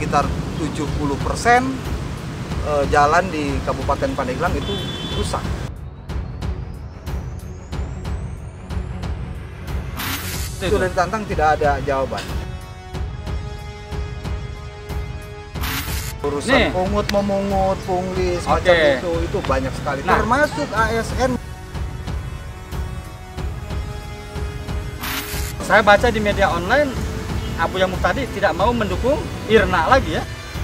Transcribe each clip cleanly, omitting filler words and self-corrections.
sekitar 70% jalan di Kabupaten Pandeglang itu rusak. Sudah ditantang tidak ada jawaban. Urusan pungut memungut, pungli semacam itu banyak sekali. Termasuk ASN. Saya baca di media online, Abu Yamuk tadi tidak mau mendukung Irna lagi ya.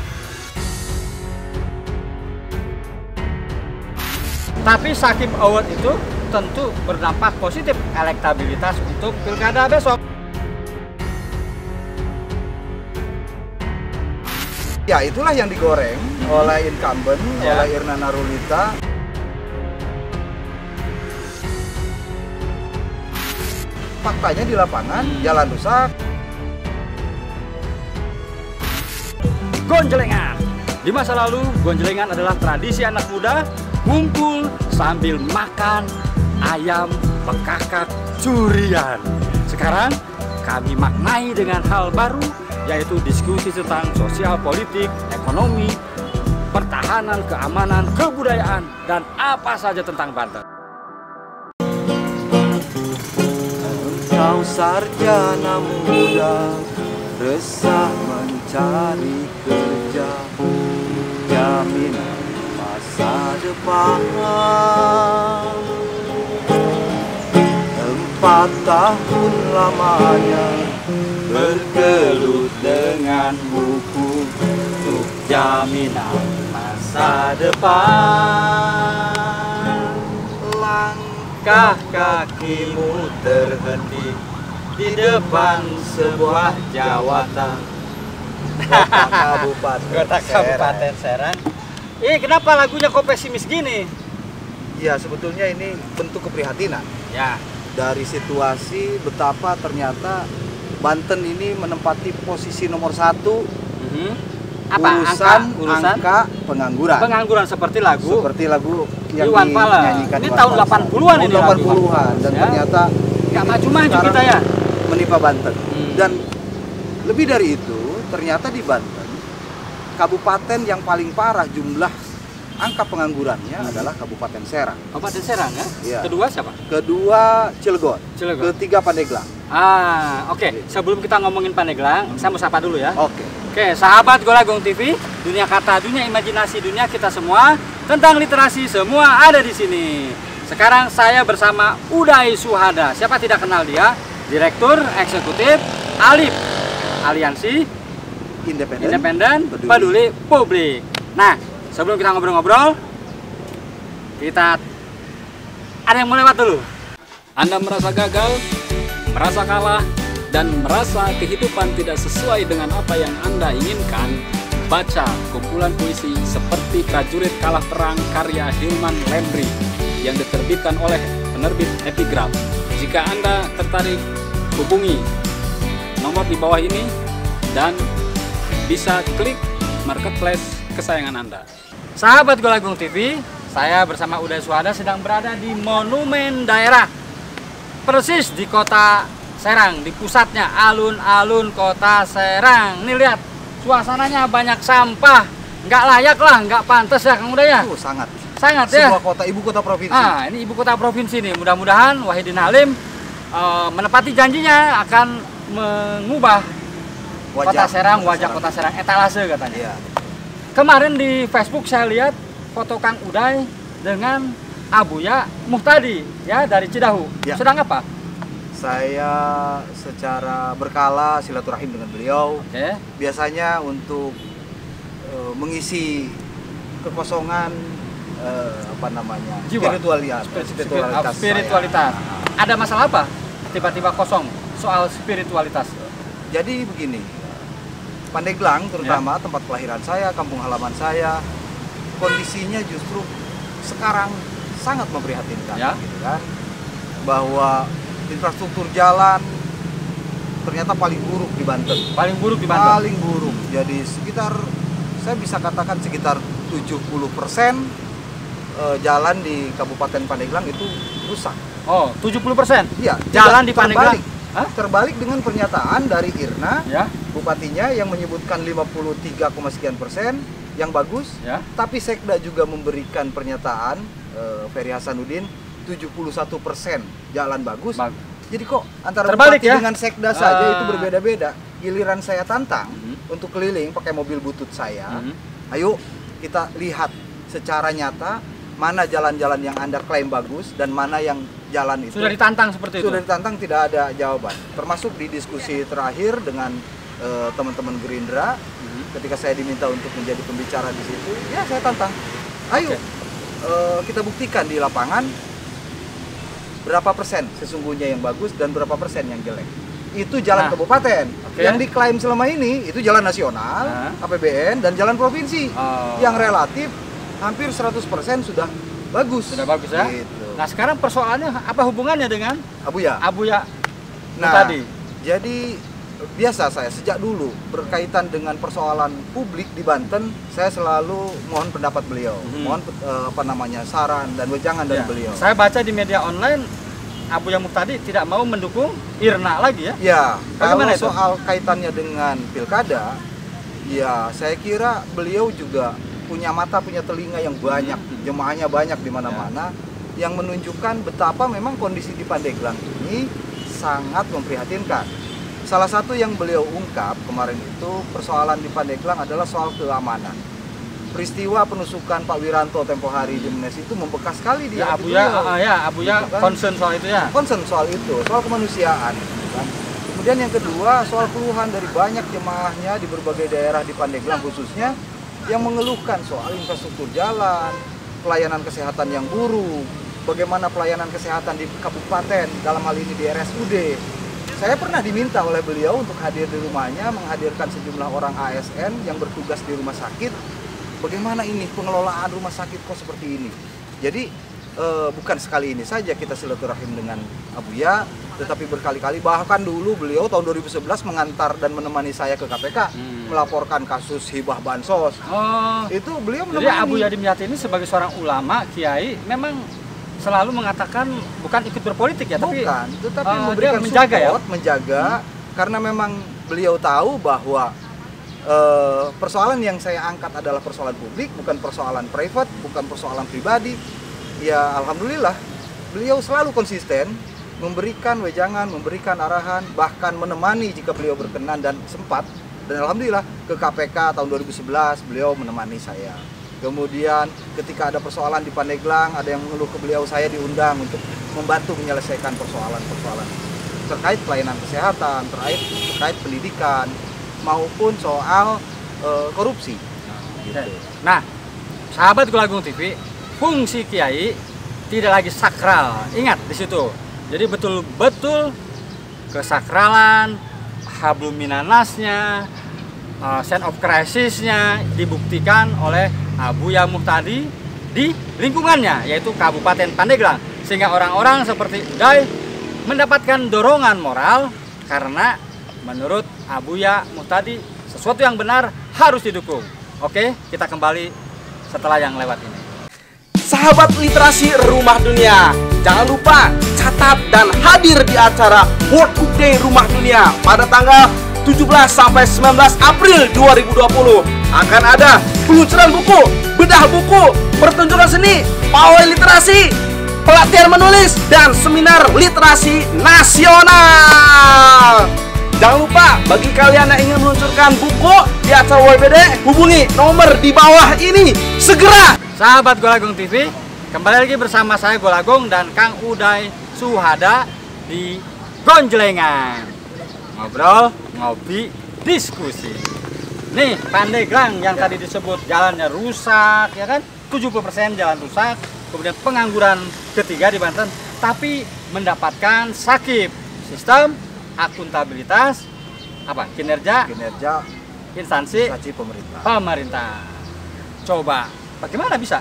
Tapi Shakib Award itu tentu berdampak positif elektabilitas untuk pilkada besok. Ya itulah yang digoreng oleh incumbent, oleh Irna Narulita. Faktanya di lapangan, jalan rusak. Gonjelengan. Di masa lalu, gonjelengan adalah tradisi anak muda kumpul sambil makan ayam bekakak curian. Sekarang kami maknai dengan hal baru, yaitu diskusi tentang sosial politik, ekonomi, pertahanan, keamanan, kebudayaan, dan apa saja tentang Banten. Engkau sarjana muda, resah mencari kerja, jaminan masa depan. 4 tahun lamanya bergelut dengan buku untuk jaminan masa depan. Langkah kakimu terhenti di depan sebuah jawatan Kota Kabupaten Serang. Kenapa lagunya kok pesimis gini? Ya sebetulnya ini bentuk keprihatinan. Ya. Dari situasi betapa ternyata Banten ini menempati posisi nomor 1 urusan angka pengangguran. Pengangguran seperti lagu yang Iwan Fals. dinyanyikan Ini tahun 80-an ini. 80-an dan ternyata nggak maju-maju kita ya menimpa Banten. Dan lebih dari itu, ternyata di Banten kabupaten yang paling parah jumlah angka penganggurannya adalah Kabupaten Serang. Kabupaten Serang ya? Iya. Kedua siapa? Kedua Cilegon. Ketiga Pandeglang. Oke. Sebelum kita ngomongin Pandeglang, saya mau sapa dulu ya. Oke, sahabat Golagong TV, dunia kata, dunia imajinasi, dunia kita semua tentang literasi semua ada di sini. Sekarang saya bersama Uday Suhada. Siapa tidak kenal dia? Direktur Eksekutif ALIP, Aliansi Independen Peduli Publik. Nah, sebelum kita ngobrol-ngobrol, kita ada yang mau lewat dulu. Anda merasa gagal, merasa kalah, dan merasa kehidupan tidak sesuai dengan apa yang Anda inginkan? Baca kumpulan puisi seperti Prajurit Kalah Perang karya Hilman Lembri yang diterbitkan oleh penerbit Epigraf. Jika Anda tertarik, hubungi nomor di bawah ini dan bisa klik marketplace kesayangan Anda. Sahabat Golagong TV, saya bersama Uday Suhada sedang berada di monumen daerah, persis di kota Serang, di pusatnya alun-alun kota Serang. Nih lihat, suasananya banyak sampah, nggak layak lah, nggak pantas ya Kang Uday ya? Sangat ya. Sebuah kota, ibu kota provinsi. Ini ibu kota provinsi nih. Mudah-mudahan Wahidin Halim menepati janjinya akan mengubah kota Serang, wajah kota Serang, etalase katanya. Iya. Kemarin di Facebook saya lihat foto Kang Uday dengan Abuya Muhtadi ya dari Cidahu. Ya. Sedang apa? Saya secara berkala silaturahim dengan beliau. Biasanya untuk mengisi kekosongan spiritualitas. Ada masalah apa? Tiba-tiba kosong soal spiritualitas. Jadi begini, Pandeglang terutama tempat kelahiran saya, kampung halaman saya, kondisinya justru sekarang sangat memprihatinkan, gitu kan? Bahwa infrastruktur jalan ternyata paling buruk di Banten. Paling buruk di Banten. Paling buruk. Jadi saya bisa katakan sekitar 70% jalan di Kabupaten Pandeglang itu rusak. Oh, 70%? Iya. Jalan di Pandeglang Terbalik dengan pernyataan dari Irna, Ya. bupatinya yang menyebutkan 53, sekian persen yang bagus, Ya. tapi Sekda juga memberikan pernyataan Ferry Hasanuddin 71% jalan bagus. Jadi kok antara Terbalik bupati ya? dengan Sekda saja itu berbeda-beda. Giliran saya tantang untuk keliling pakai mobil butut saya. Ayo kita lihat secara nyata mana jalan-jalan yang Anda klaim bagus dan mana yang jalan itu Sudah ditantang seperti itu? sudah ditantang, tidak ada jawaban. Termasuk di diskusi terakhir dengan teman-teman Gerindra, ketika saya diminta untuk menjadi pembicara di situ, ya saya tantang. Ayo kita buktikan di lapangan berapa persen sesungguhnya yang bagus dan berapa persen yang jelek. Itu jalan kabupaten. Yang diklaim selama ini itu jalan nasional, APBN, dan jalan provinsi yang relatif hampir 100% sudah bagus. Sudah bagus ya. Gitu. Nah sekarang persoalannya apa hubungannya dengan Abuya? Tadi. Jadi biasa saya sejak dulu berkaitan dengan persoalan publik di Banten, saya selalu mohon pendapat beliau, mohon saran dan wejangan dari beliau. Saya baca di media online Abuya Muhtadi tidak mau mendukung Irna lagi ya? Ya, kalau itu? soal kaitannya dengan pilkada, ya saya kira beliau juga punya mata, punya telinga yang banyak, jemaahnya banyak di mana-mana, yang menunjukkan betapa memang kondisi di Pandeglang ini sangat memprihatinkan. Salah satu yang beliau ungkap kemarin itu persoalan di Pandeglang adalah soal keamanan. Peristiwa penusukan Pak Wiranto tempo hari di Menes itu membekas sekali di hati beliau. Abuya Gitu kan? concern soal itu ya? Concern soal itu, soal kemanusiaan. Gitu kan? Kemudian yang kedua, soal keluhan dari banyak jemaahnya di berbagai daerah di Pandeglang khususnya yang mengeluhkan soal infrastruktur jalan, pelayanan kesehatan yang buruk, bagaimana pelayanan kesehatan di kabupaten, dalam hal ini di RSUD. Saya pernah diminta oleh beliau untuk hadir di rumahnya, menghadirkan sejumlah orang ASN yang bertugas di rumah sakit. Bagaimana ini pengelolaan rumah sakit kok seperti ini? Jadi bukan sekali ini saja kita silaturahim dengan Abuya, tetapi berkali-kali. Bahkan dulu beliau tahun 2011 mengantar dan menemani saya ke KPK melaporkan kasus hibah bansos. Itu beliau menemani. Jadi Abuya Dimyati ini sebagai seorang ulama, kiai, memang selalu mengatakan bukan ikut berpolitik ya, tapi memberikan menjaga support, menjaga, karena memang beliau tahu bahwa persoalan yang saya angkat adalah persoalan publik, bukan persoalan private, bukan persoalan pribadi. Ya alhamdulillah beliau selalu konsisten memberikan wejangan, memberikan arahan, bahkan menemani jika beliau berkenan dan sempat. Dan alhamdulillah ke KPK tahun 2011 beliau menemani saya. Kemudian ketika ada persoalan di Pandeglang, ada yang mengeluh ke beliau, saya diundang untuk membantu menyelesaikan persoalan-persoalan terkait pelayanan kesehatan, terkait pendidikan, maupun soal korupsi. Gitu. Nah, sahabat Gulagung TV, fungsi kiai tidak lagi sakral. Ingat di situ. Jadi betul-betul kesakralan, hablum minanasnya, sense of crisisnya dibuktikan oleh Abuya Muhtadi di lingkungannya, yaitu Kabupaten Pandeglang, sehingga orang-orang seperti Uday mendapatkan dorongan moral karena menurut Abuya Muhtadi sesuatu yang benar harus didukung. Oke, kita kembali setelah yang lewat ini. Sahabat literasi Rumah Dunia, jangan lupa catat dan hadir di acara World Book Day Rumah Dunia pada tanggal 17 sampai 19 April 2020. Akan ada peluncuran buku, bedah buku, pertunjukan seni, pawai literasi, pelatihan menulis, dan seminar literasi nasional. Jangan lupa, bagi kalian yang ingin meluncurkan buku di acara WBD, hubungi nomor di bawah ini segera. Sahabat Gulagung TV, kembali lagi bersama saya Gulagung dan Kang Uday Suhada di Gonjelengan. Ngobrol, ngopi, diskusi. Nih, Pandeglang yang tadi disebut jalannya rusak, ya kan? 70% jalan rusak, kemudian pengangguran ketiga di Banten, tapi mendapatkan SAKIP, sistem akuntabilitas kinerja instansi pemerintah. Coba bagaimana bisa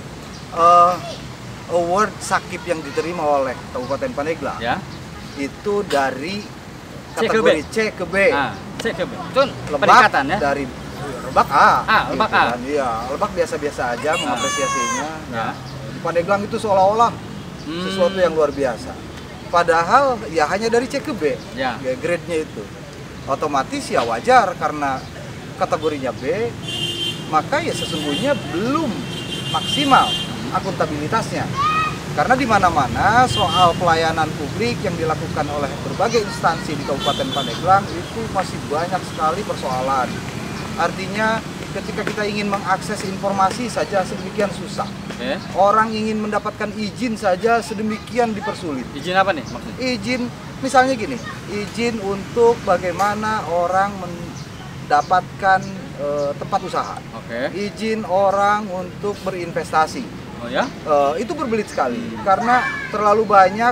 award SAKIP yang diterima oleh Kabupaten Pandeglang itu dari kategori C ke B. C ke B. Itu peningkatan ya? Dari Lebak A. Lebak A. Iya, Lebak biasa-biasa aja mengapresiasinya. Di Pandeglang itu seolah-olah sesuatu yang luar biasa. Padahal ya hanya dari C ke B, Ya. ya, grade-nya itu. Otomatis ya wajar karena kategorinya B, maka ya sesungguhnya belum maksimal akuntabilitasnya. Karena di mana-mana soal pelayanan publik yang dilakukan oleh berbagai instansi di Kabupaten Pandeglang itu masih banyak sekali persoalan. Artinya ketika kita ingin mengakses informasi saja sedemikian susah. Oke. Orang ingin mendapatkan izin saja sedemikian dipersulit. Izin apa nih maksudnya? Izin, misalnya gini, izin untuk bagaimana orang mendapatkan tempat usaha. Oke. Izin orang untuk berinvestasi. Oh ya? Itu berbelit sekali karena terlalu banyak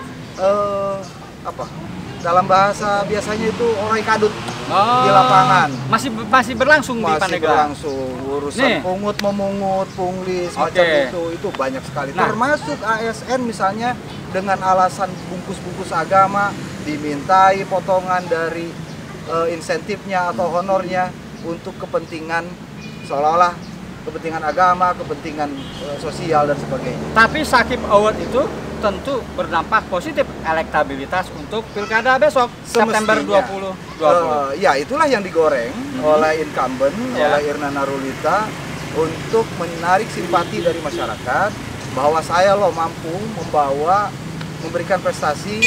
dalam bahasa biasanya itu orai kadut di lapangan. Masih berlangsung di Masih Pandeglang. berlangsung urusan Nih. pungut memungut, punglis, Oke. macam itu banyak sekali. Nah. Termasuk ASN misalnya dengan alasan bungkus-bungkus agama dimintai potongan dari insentifnya atau honornya untuk kepentingan seolah-olah kepentingan agama, kepentingan sosial dan sebagainya. Tapi Sakip Award itu tentu berdampak positif elektabilitas untuk pilkada besok September Semestinya. 2020. Ya itulah yang digoreng oleh incumbent, Ya. oleh Irna Narulita untuk menarik simpati dari masyarakat bahwa saya loh mampu memberikan prestasi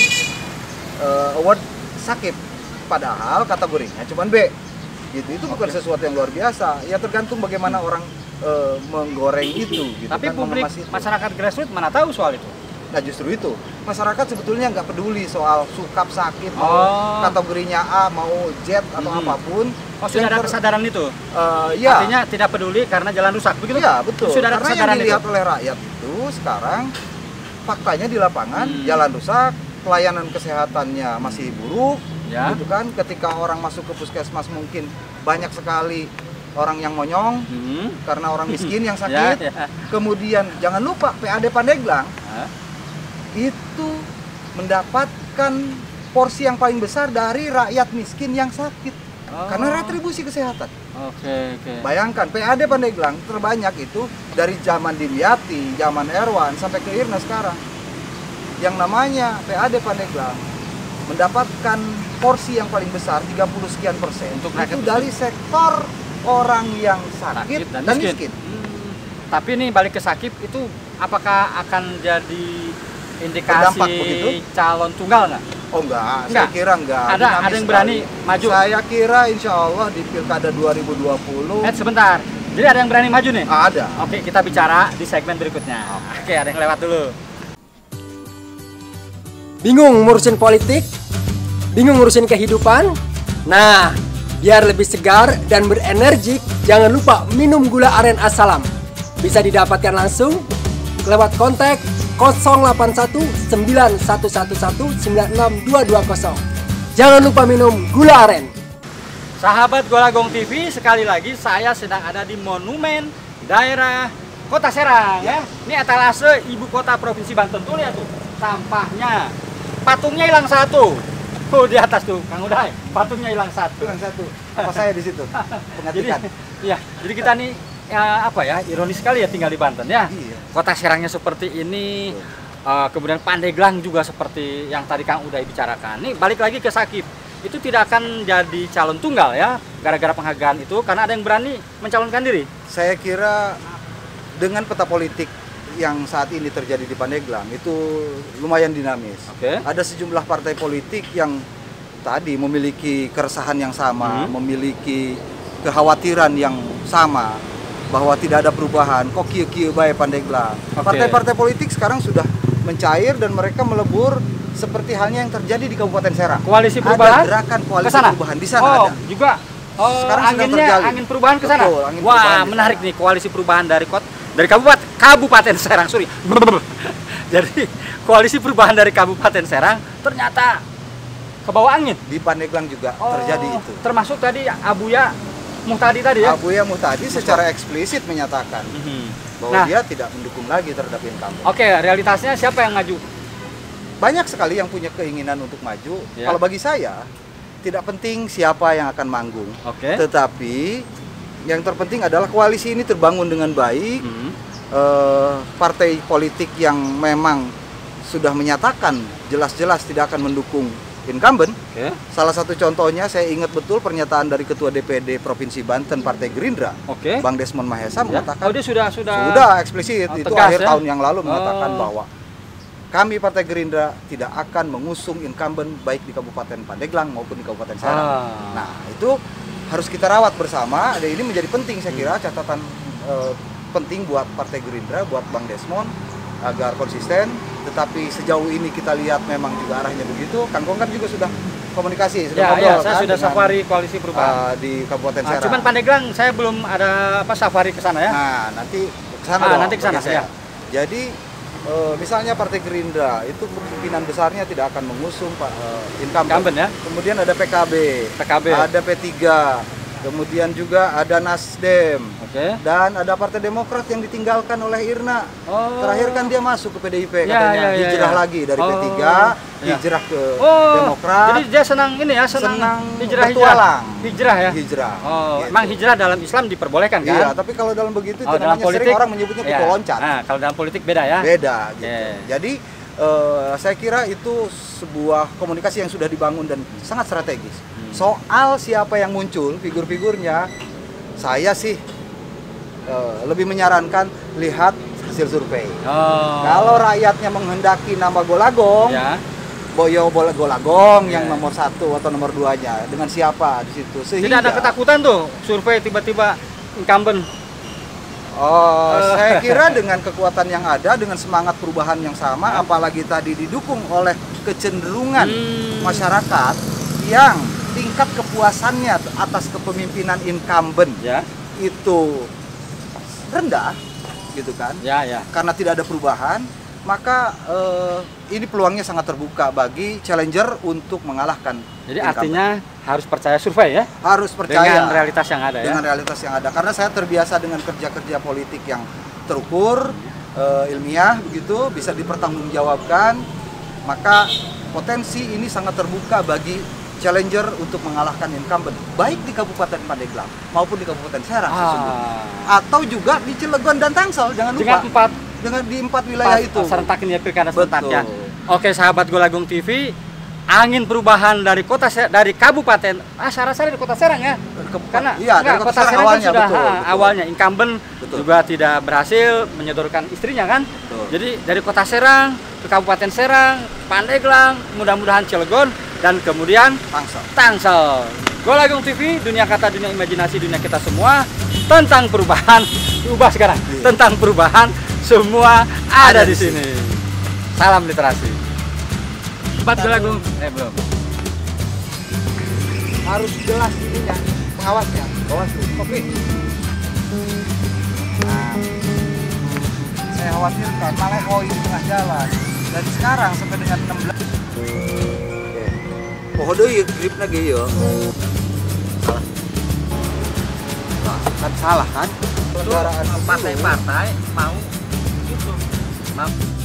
award Sakip, padahal kategorinya cuma B. Gitu. Itu bukan sesuatu yang luar biasa. Ya tergantung bagaimana orang menggoreng itu. Gitu, Tapi kan, publik mengemas itu. masyarakat grassroots mana tahu soal itu? Nah justru itu masyarakat sebetulnya nggak peduli soal sukap sakit mau Oh. kategorinya A mau Z atau apapun. Oh, sudah ada kesadaran itu? Ya, Artinya tidak peduli karena jalan rusak, begitu? ya betul. Sudah ada Karena yang kesadaran dilihat itu? oleh rakyat itu sekarang faktanya di lapangan jalan rusak, pelayanan kesehatannya masih buruk, Ya. gitu kan? Ketika orang masuk ke puskesmas mungkin banyak sekali orang yang monyong karena orang miskin yang sakit. Ya. Kemudian jangan lupa PAD Pandeglang Hah? itu mendapatkan porsi yang paling besar dari rakyat miskin yang sakit Oh. karena retribusi kesehatan. Oke. Bayangkan PAD Pandeglang terbanyak itu dari zaman Dimyati, zaman Erwan sampai ke Irna sekarang. Yang namanya PAD Pandeglang mendapatkan porsi yang paling besar 30 sekian persen Untuk itu rakyat dari sektor orang yang sakit, dan dan miskin. miskin. Tapi nih balik ke Sakip itu apakah akan jadi Berdampak indikasi begitu? calon tunggal nggak? Oh enggak, Enggak. saya kira enggak. Ada Dinamis yang berani sekali. maju? Saya kira insya Allah di Pilkada 2020 Sebentar. Jadi ada yang berani maju nih? ada. Oke, kita bicara di segmen berikutnya. Oke, ada yang lewat dulu. Bingung ngurusin politik? Bingung ngurusin kehidupan? Nah, biar lebih segar dan berenergik, jangan lupa minum gula aren Assalam. Bisa didapatkan langsung lewat kontak 081 9111 96220. Jangan lupa minum gula aren. Sahabat Golagong TV, sekali lagi saya sedang ada di monumen daerah Kota Serang ya. Ini etalase ibu kota Provinsi Banten. Tuh lihat tuh, sampahnya. Patungnya hilang satu. Tuh di atas tuh, Kang Uday. Patungnya hilang satu. Bukan satu. Apa saya di situ? Jadi, Pengetikan. ya, jadi kita nih ya, apa ya, ironis sekali ya tinggal di Banten ya. Iya. Kota Serangnya seperti ini, kemudian Pandeglang juga seperti yang tadi Kang Uday bicarakan. Nih balik lagi ke Sakip, itu tidak akan jadi calon tunggal ya, gara-gara penghargaan itu, karena ada yang berani mencalonkan diri. Saya kira dengan peta politik yang saat ini terjadi di Pandeglang itu lumayan dinamis. Oke. Ada sejumlah partai politik yang tadi memiliki keresahan yang sama, memiliki kekhawatiran yang sama bahwa tidak ada perubahan. Kok kieu-kieu bae Pandeglang. Oke. Partai-partai politik sekarang sudah mencair dan mereka melebur seperti halnya yang terjadi di Kabupaten Serang. Koalisi perubahan? Ada gerakan koalisi Kesana? perubahan di sana Oh, ada. juga. Oh, Sekarang sedang anginnya terjalin. angin perubahan ke sana. Betul, angin Wah, perubahan di menarik sana. nih koalisi perubahan dari Kabupaten Serang, sorry. Jadi koalisi perubahan dari Kabupaten Serang ternyata ke bawah angin. Di Pandeglang juga terjadi itu. Termasuk tadi Abuya Muhtadi tadi ya. Abuya Muhtadi secara eksplisit menyatakan bahwa Nah. dia tidak mendukung lagi terhadap incumbent. Oke, realitasnya siapa yang maju? Banyak sekali yang punya keinginan untuk maju. Ya. Kalau bagi saya, tidak penting siapa yang akan manggung. Oke. Tetapi yang terpenting adalah koalisi ini terbangun dengan baik. Partai politik yang memang sudah menyatakan jelas-jelas tidak akan mendukung incumbent. Salah satu contohnya saya ingat betul pernyataan dari Ketua DPD Provinsi Banten Partai Gerindra, Bang Desmond Mahesa mengatakan, dia sudah eksplisit, itu tegas, akhir tahun yang lalu mengatakan bahwa kami Partai Gerindra tidak akan mengusung incumbent baik di Kabupaten Pandeglang maupun di Kabupaten Serang. Nah, itu harus kita rawat bersama. Dan ini menjadi penting saya kira, catatan penting buat Partai Gerindra, buat Bang Desmond agar konsisten. Tetapi sejauh ini kita lihat memang juga arahnya begitu. Kang Gong kan juga sudah komunikasi, sudah ngobrol, saya sudah safari koalisi perubahan di Kabupaten Serang. Cuman Pandeglang saya belum ada safari ke sana ya. Nah, nanti ke sana nanti ke sana ya. Jadi misalnya Partai Gerindra itu kemungkinan besarnya tidak akan mengusung Pak incumbent ya. Kemudian ada PKB, ada P3, kemudian juga ada Nasdem, dan ada Partai Demokrat yang ditinggalkan oleh Irna. Terakhir kan dia masuk ke PDIP katanya, hijrah lagi dari P3, hijrah ke Demokrat. Jadi dia senang ini ya, senang hijrah ya. Hijrah. Gitu. Emang hijrah dalam Islam diperbolehkan kan? Iya, tapi kalau dalam begitu itu namanya politik, sering orang menyebutnya pikul loncat. Nah, kalau dalam politik beda ya. Beda gitu. Jadi saya kira itu sebuah komunikasi yang sudah dibangun dan sangat strategis. Soal siapa yang muncul, figur-figurnya, saya sih lebih menyarankan lihat hasil survei. Kalau rakyatnya menghendaki nama Golagong, Boyo Golagong yang nomor 1 atau nomor 2-nya, dengan siapa di situ. Tidak ada ketakutan tuh survei tiba-tiba incumbent. Saya kira dengan kekuatan yang ada, dengan semangat perubahan yang sama, apalagi tadi didukung oleh kecenderungan masyarakat yang tingkat kepuasannya atas kepemimpinan incumbent itu rendah, gitu kan? Karena tidak ada perubahan, maka ini peluangnya sangat terbuka bagi challenger untuk mengalahkan. Jadi artinya harus percaya survei ya? Harus percaya dengan realitas yang ada ya? Dengan realitas yang ada, karena saya terbiasa dengan kerja-kerja politik yang terukur, ilmiah begitu, bisa dipertanggungjawabkan, maka potensi ini sangat terbuka bagi challenger untuk mengalahkan incumbent, baik di Kabupaten Pandeglang maupun di Kabupaten Serang atau juga di Cilegon dan Tangsel, jangan lupa. Di 4 wilayah itu. Serentak ini ya, pilkada serentak ya. Oke, sahabat Golagong TV, angin perubahan dari kabupaten, saya rasa dari Kota Serang ya. Karena dari Kota Serang awalnya, sudah awalnya incumbent juga tidak berhasil menyodorkan istrinya kan. Jadi dari Kota Serang ke Kabupaten Serang, Pandeglang, mudah-mudahan Cilegon, dan kemudian Tangsel. Golagong TV, dunia kata, dunia imajinasi, dunia kita semua tentang perubahan. Diubah sekarang. Tentang perubahan semua ada di sini. Salam literasi. Sobat Golagong, belum. Harus jelas ininya, pengawasnya. Oke. Nah, saya khawatirkan malah di tengah jalan. Dari sekarang sampai dengan 16. Pohodo ya gripnya gitu. Salah. Kan salah kan? Partai-partai mau gitu.